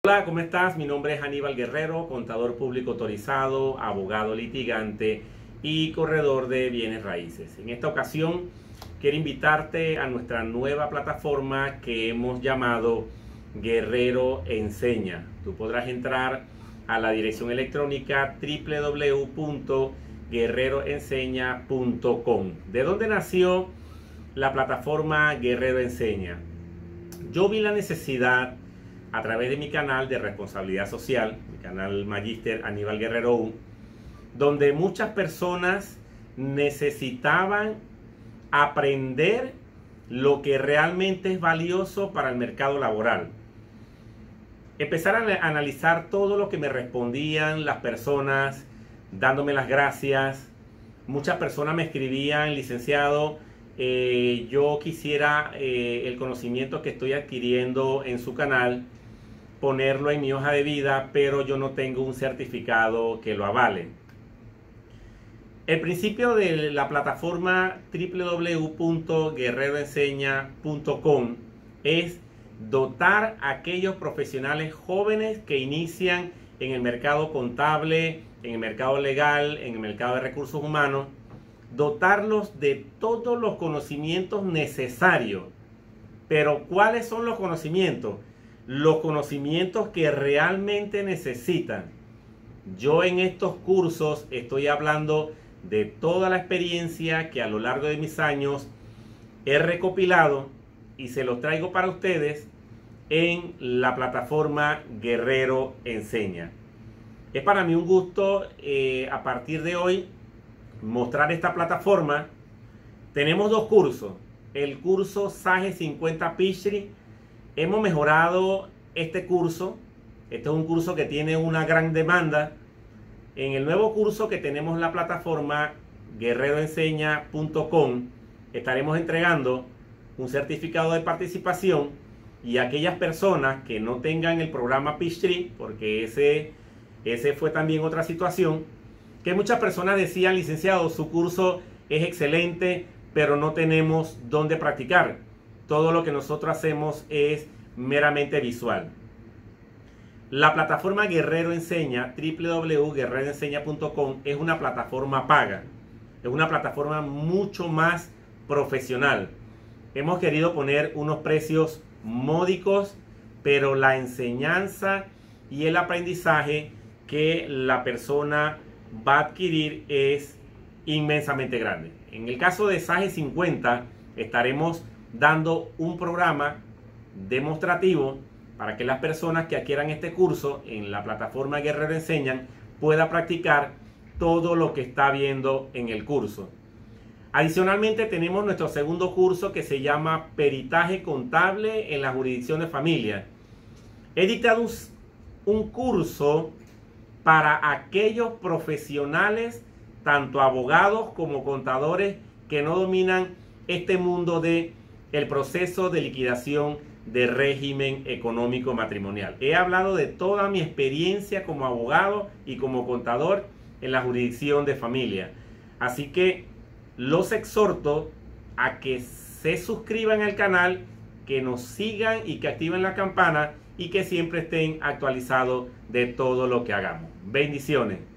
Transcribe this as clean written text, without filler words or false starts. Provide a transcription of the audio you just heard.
Hola, ¿cómo estás? Mi nombre es Aníbal Guerrero, contador público autorizado, abogado litigante y corredor de bienes raíces. En esta ocasión quiero invitarte a nuestra nueva plataforma que hemos llamado Guerrero Enseña. Tú podrás entrar a la dirección electrónica www.guerreroenseña.com. ¿De dónde nació la plataforma Guerrero Enseña? Yo vi la necesidad a través de mi canal de responsabilidad social, mi canal Magíster Aníbal Guerrero 1, donde muchas personas necesitaban aprender lo que realmente es valioso para el mercado laboral. Empezar a analizar todo lo que me respondían las personas, dándome las gracias. Muchas personas me escribían: licenciado, yo quisiera el conocimiento que estoy adquiriendo en su canal, ponerlo en mi hoja de vida, pero yo no tengo un certificado que lo avale. El principio de la plataforma www.guerreroenseña.com es dotar a aquellos profesionales jóvenes que inician en el mercado contable, en el mercado legal, en el mercado de recursos humanos, dotarlos de todos los conocimientos necesarios. Pero ¿cuáles son los conocimientos? Los conocimientos que realmente necesitan. Yo en estos cursos estoy hablando de toda la experiencia que a lo largo de mis años he recopilado y se los traigo para ustedes en la plataforma Guerrero Enseña. Es para mí un gusto a partir de hoy mostrar esta plataforma. Tenemos dos cursos. El curso SAGE 50 PICHRI. Hemos mejorado este curso. Este es un curso que tiene una gran demanda. En el nuevo curso que tenemos en la plataforma guerreroenseña.com estaremos entregando un certificado de participación, y aquellas personas que no tengan el programa PICHRI, porque ese fue también otra situación, que muchas personas decían: licenciado, su curso es excelente, pero no tenemos dónde practicar. Todo lo que nosotros hacemos es meramente visual. La plataforma Guerrero Enseña, www.guerreroenseña.com, es una plataforma paga. Es una plataforma mucho más profesional. Hemos querido poner unos precios módicos, pero la enseñanza y el aprendizaje que la persona va a adquirir es inmensamente grande. En el caso de SAGE 50 estaremos dando un programa demostrativo para que las personas que adquieran este curso en la plataforma Guerrero Enseñan puedan practicar todo lo que está viendo en el curso. Adicionalmente tenemos nuestro segundo curso que se llama Peritaje Contable en la Jurisdicción de Familia. He dictado un curso para aquellos profesionales, tanto abogados como contadores, que no dominan este mundo de el proceso de liquidación de régimen económico matrimonial. He hablado de toda mi experiencia como abogado y como contador en la jurisdicción de familia. Así que los exhorto a que se suscriban al canal, que nos sigan y que activen la campana, y que siempre estén actualizados de todo lo que hagamos. Bendiciones.